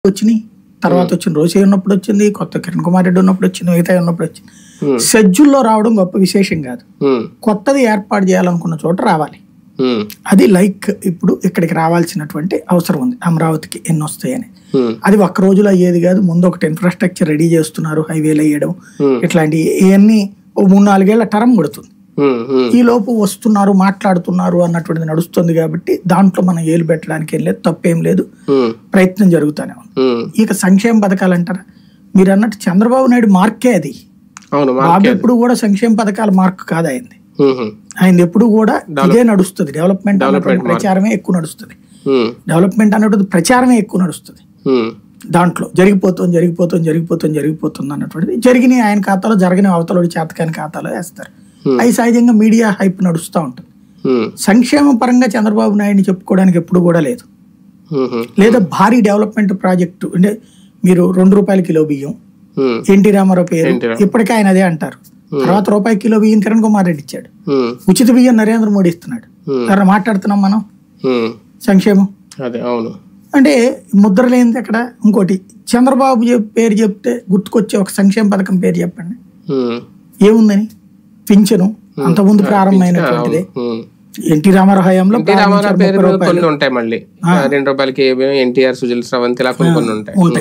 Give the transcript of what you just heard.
వచ్చినాయి. తర్వాత వచ్చిన రోసే ఉన్నప్పుడు వచ్చింది, కొత్త కిరణ్ కుమార్ రెడ్డి ఉన్నప్పుడు వచ్చింది, మిగతా ఉన్నప్పుడు వచ్చింది. షెడ్యూల్లో రావడం గొప్ప విశేషం కాదు. కొత్తది ఏర్పాటు చేయాలనుకున్న చోట రావాలి. అది లైక్ ఇప్పుడు ఇక్కడికి రావాల్సినటువంటి అవసరం ఉంది. అమరావతికి ఎన్ని వస్తాయని అది ఒక్క రోజులో అయ్యేది కాదు. ముందు ఒకటి ఇన్ఫ్రాస్ట్రక్చర్ రెడీ చేస్తున్నారు, హైవేలు వేయడం ఇట్లాంటి ఇవన్నీ 3-4 ఏళ్ల టర్మ్ పడుతుంది. ఈ లోపు వస్తున్నారు, మాట్లాడుతున్నారు అన్నటువంటిది నడుస్తుంది. కాబట్టి దాంట్లో మనం ఏలు పెట్టడానికి ఏం లేదు, తప్పేం లేదు, ప్రయత్నం జరుగుతూనే ఉంది. ఇక సంక్షేమ పథకాలు అంటారా, మీరు అన్నట్టు చంద్రబాబు నాయుడు మార్కే అది. బాబు ఎప్పుడు కూడా సంక్షేమ పథకాల మార్క్ కాదు అయింది. ఆయన ఎప్పుడు కూడా ఇదే నడుస్తుంది. డెవలప్మెంట్ అన్నటువంటి ప్రచారమే ఎక్కువ నడుస్తుంది. డెవలప్మెంట్ అన్నటువంటి ప్రచారమే ఎక్కువ నడుస్తుంది. దాంట్లో జరిగిపోతుంది అన్నటువంటిది జరిగిన ఆయన ఖాతాలో, జరగని అవతలోడి చేతకాని ఖాతాలో వేస్తారు. అవి సహజంగా మీడియా హైప్ నడుస్తూ ఉంటుంది. సంక్షేమ పరంగా చంద్రబాబు నాయుడిని చెప్పుకోవడానికి ఎప్పుడు కూడా లేదు. లేదా భారీ డెవలప్మెంట్ ప్రాజెక్టు అంటే మీరు ₹2 కిలో బియ్యం, ఎన్టీ రామారావు పేరు ఇప్పటికే ఆయన అదే అంటారు. తర్వాత ₹1 కిలో బియ్యం కిరణ్ కుమార్ రెడ్డి ఇచ్చాడు. ఉచిత బియ్యం నరేంద్ర మోడీ ఇస్తున్నాడు. ఎవరైనా మాట్లాడుతున్నాం మనం సంక్షేమం అంటే ముద్ర లేనిది అక్కడ. ఇంకోటి చంద్రబాబు పేరు చెప్తే గుర్తుకొచ్చే ఒక సంక్షేమ పథకం పేరు చెప్పండి. ఏముందని? పింఛను అంతకుముందు ప్రారంభమైనటువంటిదే. ఎన్టీ రామారావు హయాంలో ఉంటాయి. మళ్ళీ ₹2 ఎన్టీఆర్, సుజల స్రవంతి ఇలా కొన్ని ఉంటాయి.